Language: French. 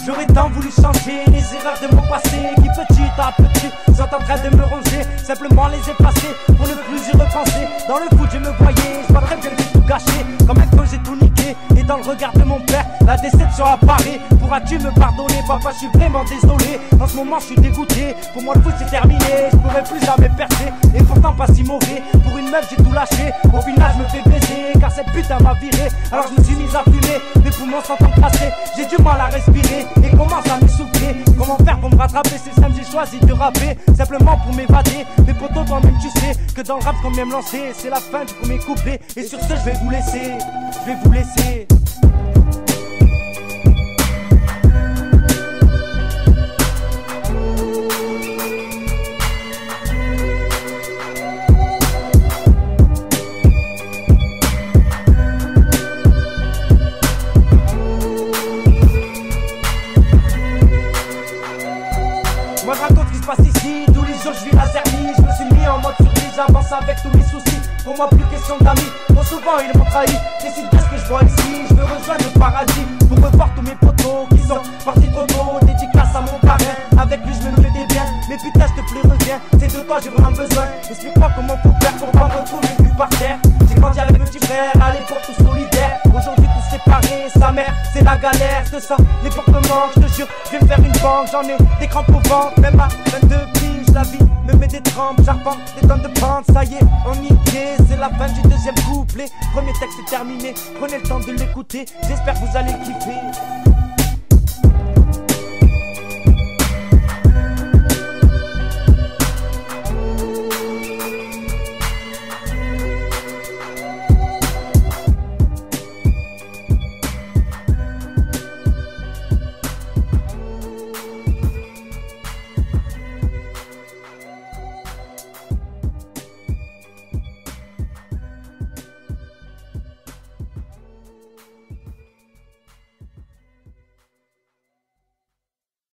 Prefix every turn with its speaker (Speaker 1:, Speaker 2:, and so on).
Speaker 1: J'aurais tant voulu changer les erreurs de mon passé qui petit à petit sont en train de me ronger. Simplement les effacer pour ne plus y repenser. Dans le foot je me voyais, je vois très bien que j'ai tout gâché. Comme un peu j'ai tout niqué. Et dans le regard de mon père, la déception apparaît. Pourras-tu me pardonner papa, je suis vraiment désolé. En ce moment je suis dégoûté. Pour moi le foot c'est terminé, je pourrais plus jamais percer. Et pourtant pas si mauvais, pour une meuf j'ai tout lâché. Au final je me fais baiser car cette putain m'a viré. Alors je me suis mis à fumer, mes poumons sont encrassés. J'ai du mal à respirer et commence à m'essouffler. Comment faire pour me rattraper? C'est simple, j'ai choisi de rapper simplement pour m'évader. Mes potos toi-même tu sais que dans le rap qu'on vient me lancer, c'est la fin du premier couplet. Et sur ce je vais vous laisser, je vais vous laisser. Moi je raconte ce qui se passe ici, tous les jours je vis la zermie. Je me suis mis en mode survie, j'avance avec tous mes soucis. Pour moi plus question d'amis, trop souvent ils m'ont trahi. Décide de ce que je vois ici, je veux rejoindre le paradis. Pour revoir tous mes potos qui sont partis trop tôt. Dédicace à mon parrain, avec lui je me fais des biens. Mais putain je te plaît reviens, c'est de toi j'ai vraiment besoin. Explique-moi comment faut faire pour pas me retrouver plus par terre. J'ai grandi avec mes petits frères, à l'époque tout solidaire. Aujourd'hui tout séparé, sa mère c'est la galère. Je te sens les portes me manquent, je te jure je vais me faire une banque. J'en ai des crampes au ventre, même à 22 piges. La vie me met des trempes, j'arpente des tonnes de pentes. Ça y est, on y est, c'est la fin du deuxième couplet. Premier texte est terminé, prenez le temps de l'écouter. J'espère que vous allez kiffer.